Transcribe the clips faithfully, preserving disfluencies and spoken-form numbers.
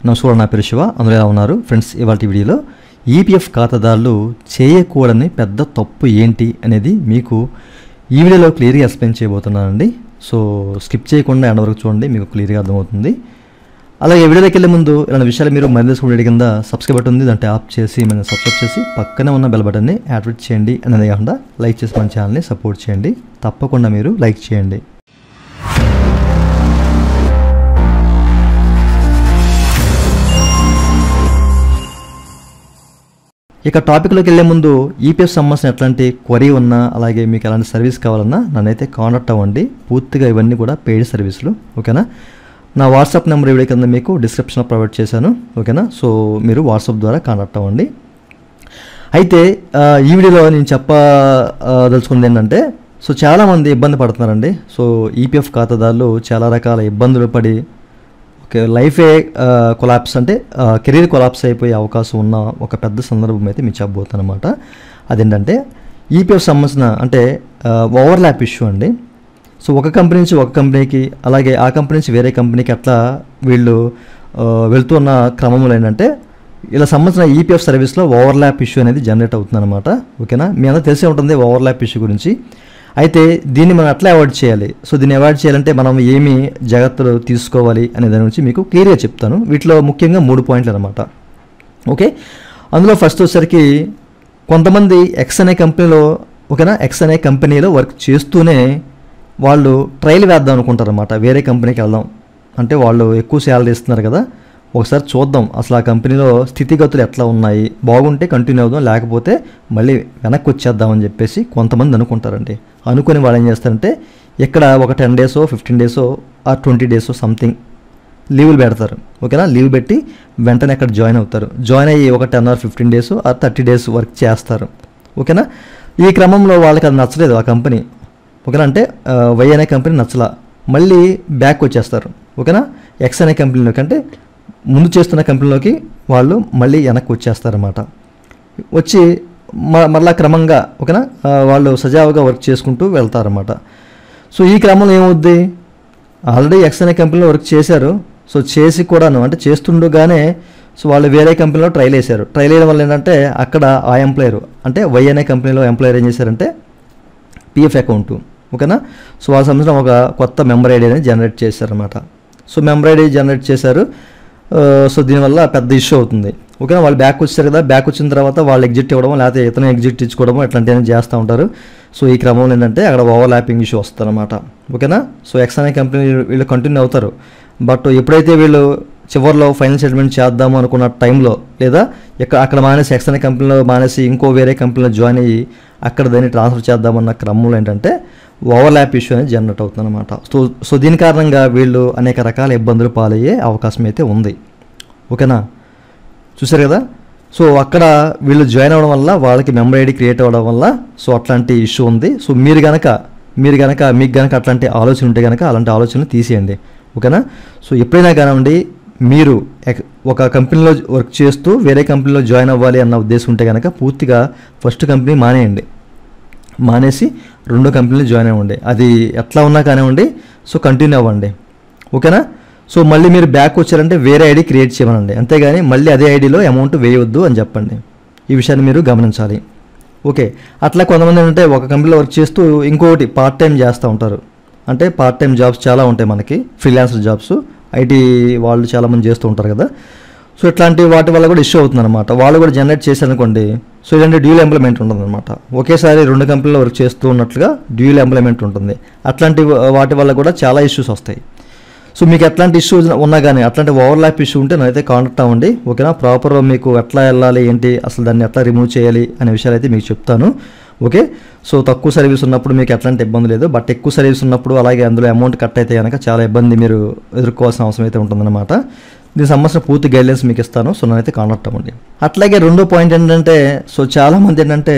నమస్కారం, నా పేరు శివ. అందులో ఎలా ఉన్నారు ఫ్రెండ్స్? ఇవాళ వీడియోలో ఈపీఎఫ్ ఖాతాదారులు చేయకూడని పెద్ద తప్పు ఏంటి అనేది మీకు ఈ వీడియోలో క్లియర్గా ఎక్స్ప్లెయిన్ చేయబోతున్నానండి. సో స్కిప్ చేయకుండా ఎండ్ వరకు చూడండి, మీకు క్లియర్గా అర్థమవుతుంది. అలాగే వీడియోలోకి వెళ్ళే ముందు ఇలాంటి విషయాలు మీరు మరింత వీడియో కింద సబ్స్క్రైబ్ బటన్ ఉంది, దాంట్లో ఆప్ చేసి మనం సబ్స్క్రైబ్ చేసి పక్కనే ఉన్న బెల్ బటన్ని యాక్టివేట్ చేయండి. అనేది కాకుండా లైక్ చేసి మన ఛానల్ని సపోర్ట్ చేయండి. తప్పకుండా మీరు లైక్ చేయండి. ఇక టాపిక్లోకి వెళ్ళే ముందు ఈపీఎఫ్ సంబంధించిన ఎట్లాంటి క్వరీ ఉన్నా, అలాగే మీకు ఎలాంటి సర్వీస్ కావాలన్నా నన్నైతే కాంటాక్ట్ అవ్వండి. పూర్తిగా ఇవన్నీ కూడా పెయిడ్ సర్వీసులు, ఓకేనా. నా వాట్సాప్ నెంబర్ వీడియో కింద మీకు డిస్క్రిప్షన్లో ప్రొవైడ్ చేశాను, ఓకేనా. సో మీరు వాట్సాప్ ద్వారా కాంటాక్ట్ అవ్వండి. అయితే ఈ వీడియోలో నేను చెప్పదలుచుకున్నది ఏంటంటే, సో చాలామంది ఇబ్బంది పడుతున్నారండి. సో ఈపీఎఫ్ ఖాతాదారులు చాలా రకాల ఇబ్బందులు పడి ఓకే లైఫే కొలాప్స్ అంటే కెరీర్ కొలాప్స్ అయిపోయే అవకాశం ఉన్న ఒక పెద్ద సందర్భం అయితే మీకు చెప్పబోతాను అనమాట. అదేంటంటే ఈపీఎఫ్ సంబంధించిన అంటే ఓవర్లాప్ ఇష్యూ అండి. సో ఒక కంపెనీ నుంచి ఒక కంపెనీకి, అలాగే ఆ కంపెనీ నుంచి వేరే కంపెనీకి అట్లా వీళ్ళు వెళ్తున్న క్రమంలో ఏంటంటే ఇలా సంబంధించిన ఈపీఎఫ్ సర్వీస్లో ఓవర్లాప్ ఇష్యూ అనేది జనరేట్ అవుతుంది అనమాట, ఓకేనా. మీ అందరూ తెలిసే ఉంటుంది ఓవర్లాప్ ఇష్యూ గురించి. అయితే దీన్ని మనం ఎట్లా అవాయిడ్ చేయాలి, సో దీన్ని అవాయిడ్ చేయాలంటే మనం ఏమి జాగ్రత్తలు తీసుకోవాలి అనే దాని గురించి మీకు క్లియర్గా చెప్తాను. వీటిలో ముఖ్యంగా మూడు పాయింట్లు అనమాట, ఓకే. అందులో ఫస్ట్ వచ్చేసరికి కొంతమంది ఎక్స్ అనే కంపెనీలో, ఓకేనా, ఎక్స్ అనే కంపెనీలో వర్క్ చేస్తూనే వాళ్ళు ట్రయల్ వేద్దాం అనుకుంటారు అనమాట. వేరే కంపెనీకి వెళ్దాం అంటే వాళ్ళు ఎక్కువ శాలరీ ఇస్తున్నారు కదా, ఒకసారి చూద్దాం అసలు ఆ కంపెనీలో స్థితిగతులు ఎట్లా ఉన్నాయి, బాగుంటే కంటిన్యూ అవుదాం, లేకపోతే మళ్ళీ వెనక్కి వచ్చేద్దామని చెప్పేసి కొంతమంది అనుకుంటారండి. అనుకుని వాళ్ళు ఏం చేస్తారంటే ఇక్కడ ఒక టెన్ డేసో ఫిఫ్టీన్ డేసో ఆ ట్వంటీ డేసో సంథింగ్ లీవులు పెడతారు, ఓకేనా. లీవ్ పెట్టి వెంటనే అక్కడ జాయిన్ అవుతారు. జాయిన్ అయ్యి ఒక టెన్ ఆర్ ఫిఫ్టీన్ డేస్ ఆ థర్టీ డేస్ వర్క్ చేస్తారు, ఓకేనా. ఈ క్రమంలో వాళ్ళకి అది నచ్చలేదు ఆ కంపెనీ, ఓకేనా. అంటే వై అనే కంపెనీ నచ్చలా, మళ్ళీ బ్యాక్ వచ్చేస్తారు, ఓకేనా. ఎక్స్ అనే కంపెనీలోకి అంటే ముందు చేస్తున్న కంపెనీలోకి వాళ్ళు మళ్ళీ వెనక్కి వచ్చేస్తారన్నమాట. వచ్చి మళ్ళా క్రమంగా, ఓకేనా, వాళ్ళు సజావుగా వర్క్ చేసుకుంటూ వెళ్తారన్నమాట. సో ఈ క్రమంలో ఏమవుద్ది, ఆల్రెడీ ఎక్స్ అనే కంపెనీలో వర్క్ చేశారు. సో చేసి కూడాను అంటే చేస్తుండగానే సో వాళ్ళు వేరే కంపెనీలో ట్రైల్ వేశారు. ట్రైల్ వేయడం వల్ల ఏంటంటే అక్కడ ఆ ఎంప్లాయర్ అంటే వై అనే కంపెనీలో ఎంప్లాయర్ ఏం చేశారంటే పిఎఫ్ అకౌంట్, ఓకేనా. సో వాళ్ళ సంబంధించిన ఒక కొత్త మెంబర్ ఐడి అనేది జనరేట్ చేశారన్నమాట. సో మెంబర్ ఐడి జనరేట్ చేశారు. సో దీనివల్ల పెద్ద ఇష్యూ అవుతుంది, ఓకేనా. వాళ్ళు బ్యాక్ వచ్చారు కదా, బ్యాక్ వచ్చిన తర్వాత వాళ్ళు ఎగ్జిట్ ఇవ్వడం, లేకపోతే ఇతను ఎగ్జిట్ ఇచ్చుకోవడం ఇట్లాంటివన్నీ చేస్తూ ఉంటారు. సో ఈ క్రమంలో ఏంటంటే అక్కడ ఓవర్లాపింగ్ ఇష్యూ వస్తుంది అనమాట, ఓకేనా. సో ఎక్స్ అనే కంపెనీ వీళ్ళు కంటిన్యూ అవుతారు. బట్ ఎప్పుడైతే వీళ్ళు చివరిలో ఫైనల్ సెటిల్మెంట్ చేద్దాము అనుకున్న టైంలో, లేదా ఇక్కడ అక్కడ మానేసి ఎక్స్ అనే కంపెనీలో మానేసి ఇంకో వేరే కంపెనీలో జాయిన్ అయ్యి అక్కడ దాన్ని ట్రాన్స్ఫర్ చేద్దామన్న క్రమంలో ఏంటంటే ఓవర్లాప్ ఇష్యూ అనేది జనరేట్ అవుతుంది అనమాట. సో సో దీని కారణంగా వీళ్ళు అనేక రకాల ఇబ్బందులు పాలయ్యే అవకాశం అయితే ఉంది, ఓకేనా. చూసారు కదా. సో అక్కడ వీళ్ళు జాయిన్ అవ్వడం వల్ల వాళ్ళకి మెంబర్ ఐడి క్రియేట్ అవ్వడం వల్ల సో అట్లాంటి ఇష్యూ ఉంది. సో మీరు కనుక మీరు కనుక మీకు కనుక అట్లాంటి ఆలోచన ఉంటే కనుక అలాంటి ఆలోచనలు తీసేయండి, ఓకేనా. సో ఎప్పుడైనా కానివ్వండి మీరు ఒక కంపెనీలో వర్క్ చేస్తూ వేరే కంపెనీలో జాయిన్ అవ్వాలి అన్న ఉద్దేశం ఉంటే కనుక పూర్తిగా ఫస్ట్ కంపెనీ మానేయండి, మానేసి రెండో కంపెనీలో జాయిన్ అవ్వండి. అది ఎట్లా ఉన్నా కానివ్వండి, సో కంటిన్యూ అవ్వండి, ఓకేనా. సో మళ్ళీ మీరు బ్యాక్ వచ్చారంటే వేరే ఐడి క్రియేట్ చేయమనండి, అంతేగాని మళ్ళీ అదే ఐడిలో అమౌంట్ వేయవద్దు అని చెప్పండి. ఈ విషయాన్ని మీరు గమనించాలి, ఓకే. అట్లా కొంతమంది ఏంటంటే ఒక కంపెనీలో వర్క్ చేస్తూ ఇంకొకటి పార్ట్ టైం చేస్తూ ఉంటారు. అంటే పార్ట్ టైం జాబ్స్ చాలా ఉంటాయి మనకి, ఫ్రీలాన్సర్ జాబ్స్, ఐటీ వాళ్ళు చాలామంది చేస్తూ ఉంటారు కదా. సో ఇట్లాంటి వాటి వల్ల కూడా ఇష్యూ అవుతుంది అనమాట. వాళ్ళు కూడా జనరేట్ చేశారనుకోండి, సో ఇలాంటి డ్యూల్ ఎంప్లాయ్మెంట్ ఉంటుంది అనమాట. ఒకేసారి రెండు కంపెనీలో వర్క్ చేస్తూ ఉన్నట్లుగా డ్యూల్ ఎంప్లాయ్మెంట్ ఉంటుంది. అట్లాంటి వాటి వల్ల కూడా చాలా ఇష్యూస్ వస్తాయి. సో మీకు ఎట్లాంటి ఇష్యూస్ ఉన్నా కానీ, అట్లాంటి ఓవర్లాప్ ఇష్యూ ఉంటే నైతే కాంటాక్ట్ అవ్వండి, ఓకేనా. ప్రాపర్ మీకు ఎట్లా వెళ్ళాలి ఏంటి, అసలు దాన్ని ఎట్లా రిమూవ్ చేయాలి అనే విషయాలు అయితే మీకు చెప్తాను, ఓకే. సో తక్కువ సర్వీస్ ఉన్నప్పుడు మీకు ఎట్లాంటి ఇబ్బంది లేదు, బట్ ఎక్కువ సర్వీస్ ఉన్నప్పుడు అలాగే అందులో అమౌంట్ కట్ అయితే కనుక చాలా ఇబ్బంది మీరు ఎదుర్కోవాల్సిన అవసరం అయితే ఉంటుందన్నమాట. దీనికి సంబంధించిన పూర్తి గైడ్లైన్స్ మీకు ఇస్తాను, సో నన్నైతే కాంటాక్ట్ అవ్వండి. అట్లాగే రెండో పాయింట్ ఏంటంటే, సో చాలామంది ఏంటంటే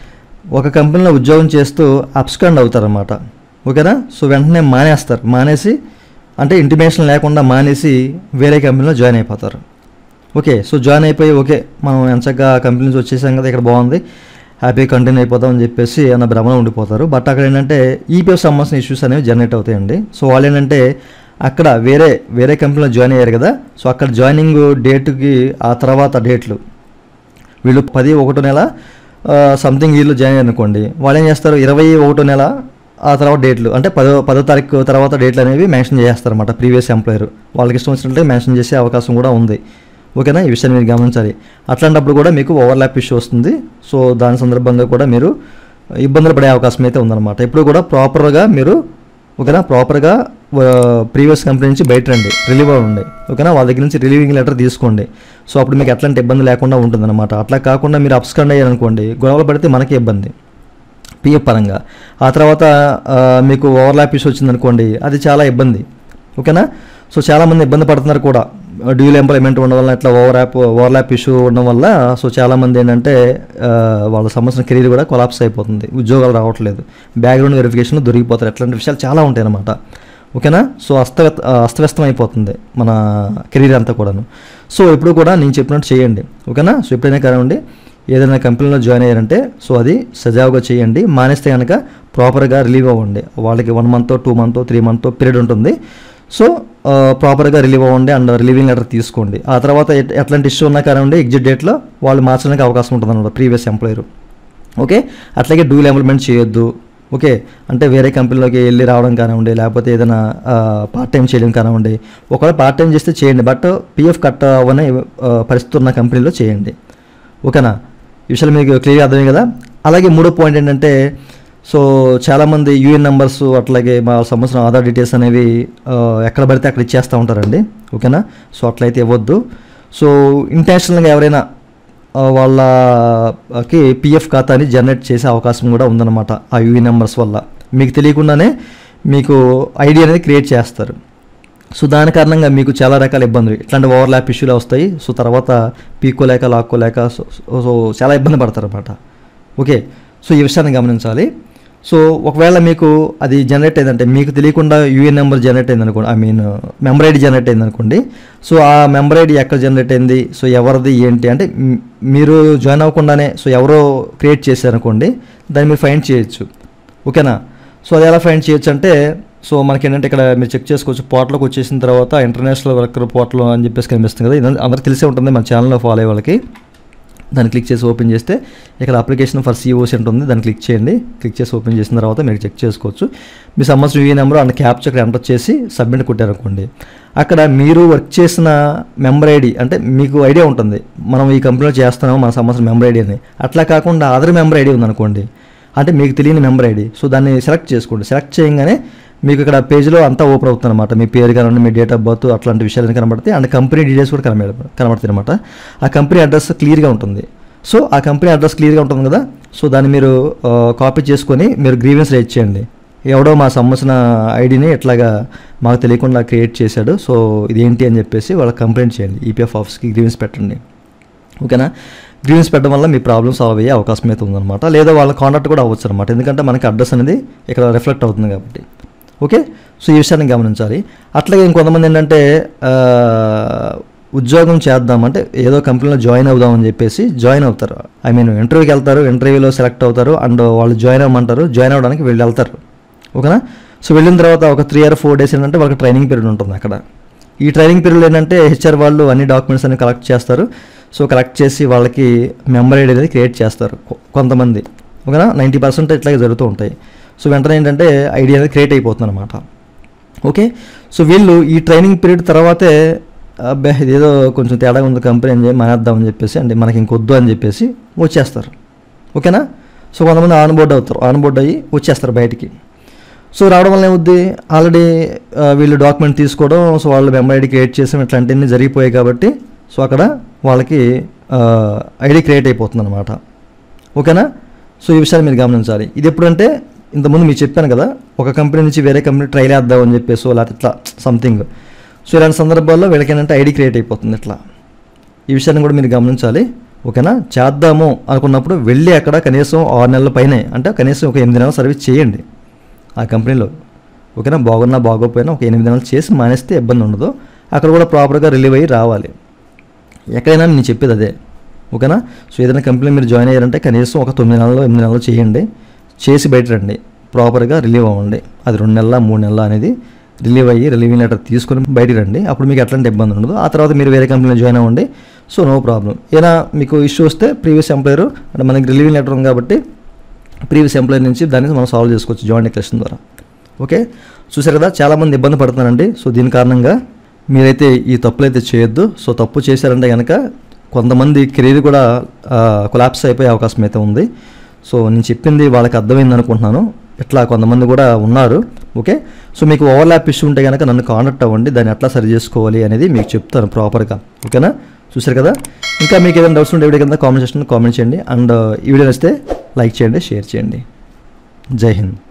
ఒక కంపెనీలో ఉద్యోగం చేస్తూ అబ్స్కాండ్ అవుతారన్నమాట, ఓకేనా. సో వెంటనే మానేస్తారు, మానేసి అంటే ఇంటిమేషన్ లేకుండా మానేసి వేరే కంపెనీలో జాయిన్ అయిపోతారు, ఓకే. సో జాయిన్ అయిపోయి ఓకే మనం ఎంచక్గా కంపెనీ నుంచి వచ్చేసాం కదా, ఇక్కడ బాగుంది, హ్యాపీగా కంటిన్యూ అయిపోతాం అని చెప్పేసి అన్న భ్రమలో ఉండిపోతారు. బట్ అక్కడ ఏంటంటే ఈపీఎఫ్ సంబంధించిన ఇష్యూస్ అనేవి జనరేట్ అవుతాయండి. సో వాళ్ళు ఏంటంటే అక్కడ వేరే వేరే కంపెనీలో జాయిన్ అయ్యారు కదా, సో అక్కడ జాయినింగ్ డేట్కి ఆ తర్వాత డేట్లు వీళ్ళు పది ఒకటో నెల సంథింగ్ వీళ్ళు జాయిన్ అయ్యారు అనుకోండి, వాళ్ళు ఏం చేస్తారు ఇరవై ఒకటో నెల ఆ తర్వాత డేట్లు అంటే పదో పదో తారీఖు తర్వాత డేట్లు అనేవి మెన్షన్ చేస్తారన్నమాట. ప్రీవియస్ ఎంప్లాయర్ వాళ్ళకి ఇష్టం వచ్చినట్లయితే మెన్షన్ చేసే అవకాశం కూడా ఉంది. ఓకేనా, ఈ విషయాన్ని మీరు గమనించాలి. అట్లాంటప్పుడు కూడా మీకు ఓవర్లాప్ ఇష్యూ వస్తుంది. సో దాని సందర్భంగా కూడా మీరు ఇబ్బందులు పడే అవకాశం అయితే ఉందన్నమాట. ఇప్పుడు కూడా ప్రాపర్గా మీరు ఓకేనా ప్రాపర్గా ప్రీవియస్ కంపెనీ నుంచి బయట రండి, రిలీవ్ అవ్వండి. ఓకేనా, వాళ్ళ దగ్గర నుంచి రిలీవింగ్ లెటర్ తీసుకోండి. సో అప్పుడు మీకు ఎట్లాంటి ఇబ్బంది లేకుండా ఉంటుందన్నమాట. అట్లా కాకుండా మీరు అప్స్కండ్ అయ్యారనుకోండి, గొడవలు పడితే మనకి ఇబ్బంది పిఎఫ్ పరంగా. ఆ తర్వాత మీకు ఓవర్లాప్ ఇష్యూ వచ్చిందనుకోండి, అది చాలా ఇబ్బంది. ఓకేనా, సో చాలామంది ఇబ్బంది పడుతున్నారు కూడా డ్యూల్ ఎంప్లాయ్మెంట్ ఉండడం వల్ల, ఇట్లా ఓవర్లాప్ ఓవర్లాప్ ఇష్యూ ఉండడం వల్ల. సో చాలామంది ఏంటంటే వాళ్ళ సంబంధించిన కెరీర్ కూడా కొలాప్స్ అయిపోతుంది, ఉద్యోగాలు రావట్లేదు, బ్యాక్గ్రౌండ్ వెరిఫికేషన్ దొరికిపోతారు, ఇట్లాంటి విషయాలు చాలా ఉంటాయి అన్నమాట. ఓకేనా, సో అస్తవ్యస్త అస్తవ్యస్తం అయిపోతుంది మన కెరీర్ అంతా కూడాను. సో ఎప్పుడు కూడా నేను చెప్పినట్టు చేయండి. ఓకేనా, సో ఎప్పుడైనా కానివ్వండి ఏదైనా కంపెనీలో జాయిన్ అయ్యారంటే సో అది సజావుగా చేయండి. మానేస్తే కనుక ప్రాపర్గా రిలీవ్ అవ్వండి. వాళ్ళకి one month two month three month period ఉంటుంది. సో ప్రాపర్గా రిలీవ్ అవ్వండి అండ్ రిలీవింగ్ లెటర్ తీసుకోండి. ఆ తర్వాత ఎట్లాంటి ఇష్యూ ఉన్నా కానివ్వండి ఎగ్జిట్ డేట్లో వాళ్ళు మార్చడానికి అవకాశం ఉంటుంది అన్నమాట ప్రీవియస్ ఎంప్లాయర్. ఓకే, అట్లాగే డ్యూల్ ఎంప్లాయ్మెంట్ చేయొద్దు. ఓకే, అంటే వేరే కంపెనీలోకి వెళ్ళి రావడం కానివ్వండి, లేకపోతే ఏదైనా పార్ట్ టైం చేయడం కానివ్వండి. ఒకవేళ పార్ట్ టైం చేస్తే చేయండి, బట్ పిఎఫ్ కట్ అవ్వనే పరిస్థితి ఉన్న కంపెనీలో చేయండి. ఓకేనా, ఈ విషయాలు మీకు క్లియర్గా అర్థమే కదా. అలాగే మూడో పాయింట్ ఏంటంటే సో చాలామంది యూఎన్ నెంబర్స్ అట్లాగే మా సంవత్సరం ఆధార్ డీటెయిల్స్ అనేవి ఎక్కడ పడితే అక్కడ ఇచ్చేస్తూ ఉంటారండి. ఓకేనా, సో అట్లయితే ఇవ్వద్దు. సో ఇంటెన్షనల్గా ఎవరైనా వాళ్ళకి పిఎఫ్ ఖాతాని జనరేట్ చేసే అవకాశం కూడా ఉందన్నమాట. ఆ యూఎన్ నెంబర్స్ వల్ల మీకు తెలియకుండానే మీకు ఐడి అనేది క్రియేట్ చేస్తారు. సో దాని కారణంగా మీకు చాలా రకాల ఇబ్బందులు, ఇట్లాంటి ఓవర్లాప్ ఇష్యూలు వస్తాయి. సో తర్వాత పీక్కోలేక లాక్కోలేక సో సో చాలా ఇబ్బంది పడతారు అన్నమాట. ఓకే, సో ఈ విషయాన్ని గమనించాలి. సో ఒకవేళ మీకు అది జనరేట్ అయిందంటే మీకు తెలియకుండా యూఎన్ నెంబర్ జనరేట్ అయింది అనుకోండి, I mean member ID generate అయింది అనుకోండి. సో ఆ మెంబర్ ఐడి ఎక్కడ జనరేట్ అయింది, సో ఎవరిది ఏంటి అంటే మీరు జాయిన్ అవ్వకుండానే సో ఎవరో క్రియేట్ చేశారనుకోండి, దాన్ని మీరు ఫైండ్ చేయొచ్చు. ఓకేనా, సో అది ఎలా ఫైండ్ చేయొచ్చు అంటే సో మనకి ఏంటంటే ఇక్కడ మీరు చెక్ చేసుకోవచ్చు. పోర్టల్కి వచ్చేసిన తర్వాత ఇంటర్నేషనల్ వర్కర్ పోర్టల్ అని చెప్పేసి కనిపిస్తుంది కదా, ఇది అందరికీ తెలిసే ఉంటుంది మన ఛానల్లో ఫాలో అయ్యే వాళ్ళకి. దాన్ని క్లిక్ చేసి ఓపెన్ చేస్తే ఇక్కడ అప్లికేషన్ ఫర్ సిఓసి ఉంటుంది, దాన్ని క్లిక్ చేయండి. క్లిక్ చేసి ఓపెన్ చేసిన తర్వాత మీరు చెక్ చేసుకోవచ్చు. మీ సంవత్సరం యూఏ నెంబర్ అండ్ క్యాప్చర్ ఇక్కడ ఎంటర్ చేసి సబ్మిట్ కొట్టారనుకోండి, అక్కడ మీరు వర్క్ చేసిన మెంబర్ ఐడి అంటే మీకు ఐడియా ఉంటుంది మనం ఈ కంపెనీలో చేస్తున్నాము మన సంవత్సరం మెంబర్ ఐడి అని. అట్లా కాకుండా అదర్ మెంబర్ ఐడి ఉందనుకోండి, అంటే మీకు తెలియని మెంబర్ ఐడి, సో దాన్ని సెలెక్ట్ చేసుకోండి. సెలెక్ట్ చేయగానే మీకు ఇక్కడ పేజ్లో అంతా ఓపెన్ అవుతుంది అనమాట. మీ పేరు కానివ్వండి, మీ డేట్ ఆఫ్ బర్త్ అట్లాంటి విషయాలు కనబడతాయి అండ్ కంపెనీ డీటెయిల్స్ కూడా కనబడ కనబడతాయి అనమాట. ఆ కంపెనీ అడ్రస్ క్లియర్గా ఉంటుంది. సో ఆ కంపెనీ అడ్రస్ క్లియర్గా ఉంటుంది కదా, సో దాన్ని మీరు కాపీ చేసుకొని మీరు గ్రీవెన్స్ రేజ్ చేయండి. ఎవడో మా సంబంధించిన ఐడిని ఎట్లాగా మాకు తెలియకుండా క్రియేట్ చేశాడు, సో ఇదేంటి అని చెప్పేసి వాళ్ళకి కంప్లైంట్ చేయండి. ఈపీఎఫ్ ఆఫీస్కి గ్రీవెన్స్ పెట్టండి. ఓకేనా, గ్రీవెన్స్ పెట్టడం వల్ల మీ ప్రాబ్లమ్ సాల్వ్ అయ్యే అవకాశం అయితే ఉందన్నమాట. లేదా వాళ్ళ కాంటాక్ట్ కూడా అవ్వచ్చు అనమాట, ఎందుకంటే మనకి అడ్రస్ అనేది ఇక్కడ రిఫ్లెక్ట్ అవుతుంది కాబట్టి. ఓకే, సో ఈ విషయాన్ని గమనించాలి. అట్లాగే ఇంకొంతమంది ఏంటంటే ఉద్యోగం చేద్దామంటే ఏదో కంపెనీలో జాయిన్ అవుదామని చెప్పేసి జాయిన్ అవుతారు. ఐ మీన్ ఇంటర్వ్యూకి వెళ్తారు, ఇంటర్వ్యూలో సెలెక్ట్ అవుతారు అండ్ వాళ్ళు జాయిన్ అవ్వమంటారు, జాయిన్ అవ్వడానికి వీళ్ళు వెళ్తారు. ఓకేనా, సో వెళ్ళిన తర్వాత ఒక త్రీ ఆర్ ఫోర్ డేస్ ఏంటంటే వాళ్ళకి ట్రైనింగ్ పీరియడ్ ఉంటుంది అక్కడ. ఈ ట్రైనింగ్ పీరియడ్ ఏంటంటే హెచ్ఆర్ వాళ్ళు అన్ని డాక్యుమెంట్స్ అన్ని కలెక్ట్ చేస్తారు. సో కలెక్ట్ చేసి వాళ్ళకి మెంబర్ ఐడి అనేది క్రియేట్ చేస్తారు కొంతమంది. ఓకేనా, నైంటీ పర్సెంట్ ఇట్లాగే జరుగుతూ ఉంటాయి. సో వెంటనే ఏంటంటే ఐడి అనేది క్రియేట్ అయిపోతుంది అనమాట. ఓకే, సో వీళ్ళు ఈ ట్రైనింగ్ పీరియడ్ తర్వాతే అబ్బా ఇదేదో కొంచెం తేడా ఉంది కంపెనీ అని చెప్పి మానేద్దామని చెప్పేసి అంటే మనకి ఇంకొద్దు అని చెప్పేసి వచ్చేస్తారు. ఓకేనా, సో కొంతమంది ఆన్ బోర్డ్ అవుతారు, ఆన్ బోర్డ్ అయ్యి వచ్చేస్తారు బయటికి. సో రావడం వల్ల ఏమవుద్ది, ఆల్రెడీ వీళ్ళు డాక్యుమెంట్ తీసుకోవడం, సో వాళ్ళు మెంబర్ ఐడి క్రియేట్ చేసాం ఇట్లాంటివన్నీ జరిగిపోయాయి కాబట్టి సో అక్కడ వాళ్ళకి ఐడి క్రియేట్ అయిపోతుంది అనమాట. ఓకేనా, సో ఈ విషయాన్ని మీరు గమనించాలి. ఇది ఎప్పుడంటే ఇంతకుముందు మీకు చెప్పాను కదా, ఒక కంపెనీ నుంచి వేరే కంపెనీ ట్రైల్ వేద్దామని చెప్పేసి లేకపోతే ఇట్లా సంథింగ్. సో ఇలాంటి సందర్భాల్లో వీళ్ళకి ఏంటంటే ఐడి క్రియేట్ అయిపోతుంది ఇట్లా. ఈ విషయాన్ని కూడా మీరు గమనించాలి. ఓకేనా, చేద్దాము అనుకున్నప్పుడు వెళ్ళి అక్కడ కనీసం ఆరు నెలల పైనే అంటే కనీసం ఒక ఎనిమిది నెలల సర్వీస్ చేయండి ఆ కంపెనీలో. ఓకేనా, బాగున్నా బాగోపోయినా ఒక ఎనిమిది నెలలు చేసి మానేస్తే ఇబ్బంది ఉండదు. అక్కడ కూడా ప్రాపర్గా రిలీవ్ అయ్యి రావాలి. ఎక్కడైనా నేను చెప్పేది అదే. ఓకేనా, సో ఏదైనా కంపెనీ మీరు జాయిన్ అయ్యారంటే కనీసం ఒక తొమ్మిది నెలలు ఎనిమిది నెలలు చేయండి, చేసి బయట రండి, ప్రాపర్గా రిలీవ్ అవ్వండి. అది రెండు నెలల మూడు నెలల అనేది రిలీవ్ అయ్యి రిలీవింగ్ లెటర్ తీసుకొని బయటికి రండి. అప్పుడు మీకు ఎట్లాంటి ఇబ్బంది ఉండదు. ఆ తర్వాత మీరు వేరే కంపెనీలో జాయిన్ అవ్వండి. So no problem. ఏదైనా మీకు ఇష్యూ వస్తే ప్రీవియస్ ఎంప్లాయర్ అంటే మనకి రిలీవింగ్ లెటర్ ఉంది కాబట్టి ప్రీవియస్ ఎంప్లాయర్ నుంచి దాన్ని మనం సాల్వ్ చేసుకోవచ్చు జాయిన్ డిక్లరేషన్ ద్వారా. ఓకే, చూసారు కదా, చాలామంది ఇబ్బంది పడుతున్నారండి. సో దీని కారణంగా మీరైతే ఈ తప్పులు అయితే చేయొద్దు. సో తప్పు చేశారంటే కనుక కొంతమంది కెరీర్ కూడా కొలాప్స్ అయిపోయే అవకాశం అయితే ఉంది. సో నేను చెప్పింది వాళ్ళకి అర్థమైంది అనుకుంటున్నాను. ఇట్లా కొంతమంది కూడా ఉన్నారు. ఓకే, సో మీకు ఓవర్లాప్ ఇష్యూ ఉంటే కనుక నన్ను కాంటాక్ట్ అవ్వండి. దాన్ని ఎట్లా సరి చేసుకోవాలి అనేది మీకు చెప్తాను ప్రాపర్గా. ఓకేనా, చూసారు కదా. ఇంకా మీకు ఏదైనా డౌట్స్ ఉంటే వీడియో కింద కామెంట్ సెక్షన్లో కామెంట్ చేయండి. అండ్ ఈ వీడియో నచ్చితే లైక్ చేయండి, షేర్ చేయండి. జై హింద్.